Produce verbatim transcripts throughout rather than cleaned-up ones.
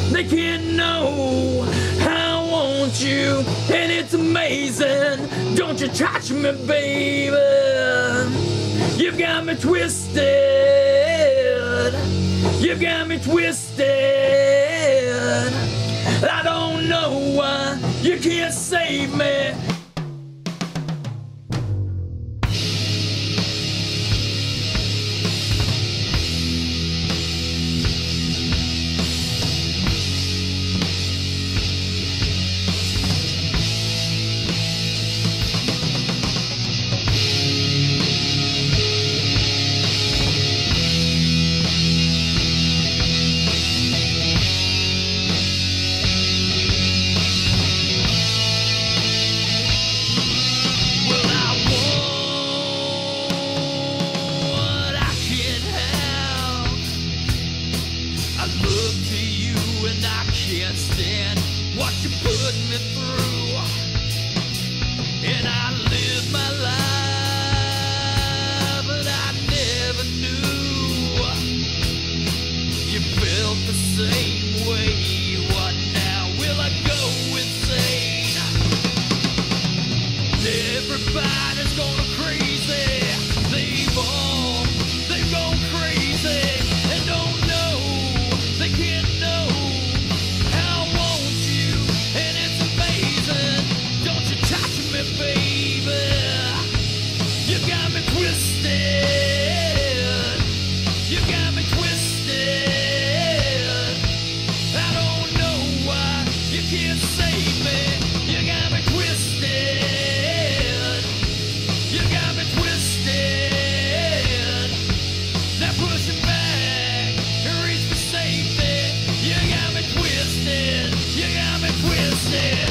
They can't know how I want you, and it's amazing. Don't you touch me, baby. You've got me twisted. You've got me twisted. I don't know why you can't save me. What you put me through, and I live my life, but I never knew you felt the same way. What now? Will I go insane? Everybody's gone crazy. They've all, they've gone crazy and don't know, they can't know. Baby, you got me twisted. You got me twisted. I don't know why you can't save me. You got me twisted. You got me twisted. Now push it back and reach for safety. You got me twisted. You got me twisted.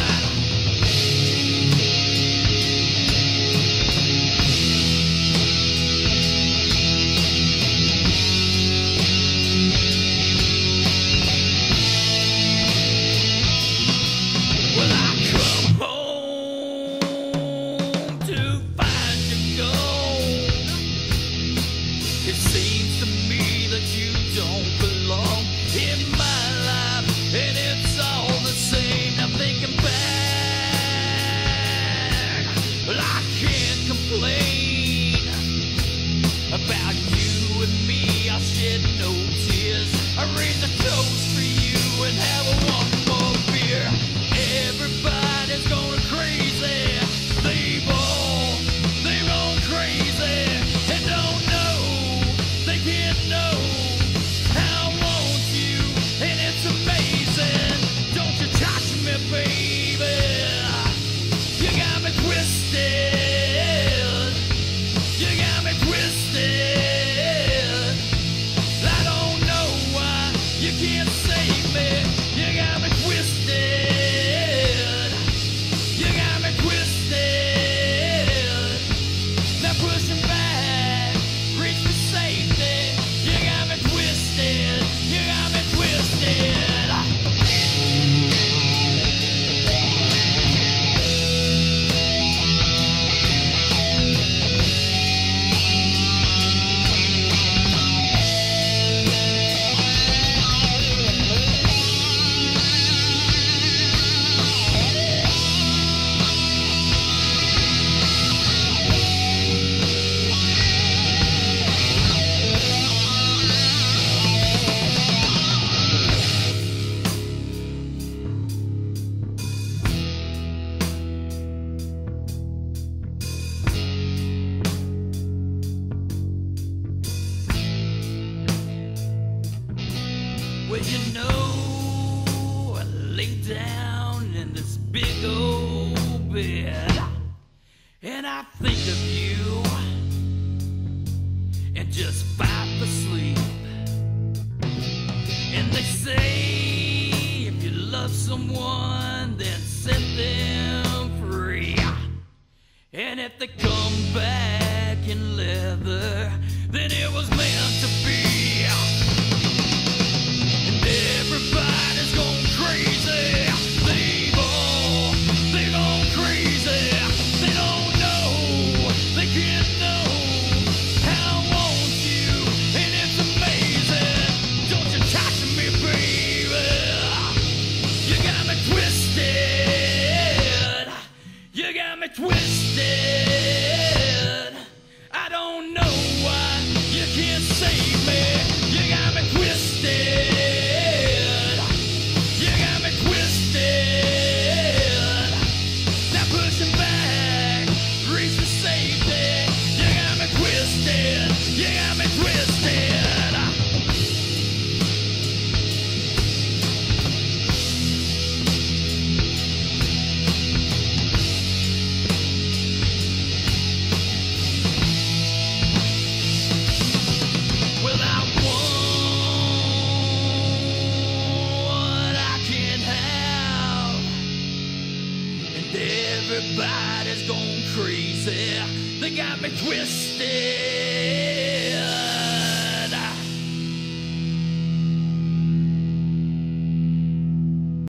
About you and me, I'll shed no tears. I raise a toast for you and have a one more beer. Everybody's going crazy. They've all, they've gone crazy and don't know, they can't know how I want you, and it's amazing. Don't you touch me, baby. You got me twisted. You got me twisted. I don't know why you can't save me. You got me twisted. You got me twisted. Now pushing back, reach for safety. You got me twisted. You got me twisted. Well, you know, I lay down in this big old bed, and I think of you, and just fight for sleep. And they say, if you love someone, then set them free. And if they come back in leather, then it was meant to be. Everybody's gone crazy. They've all, they've gone crazy. They don't know, they can't know how I want you, and it's amazing. Don't you touch me, baby. twisted. I don't know why you can't save me. You got me twisted. You got me twisted. Now pushing back, reach for safety. You got me twisted. You got me twisted. Everybody's gone crazy. They got me twisted.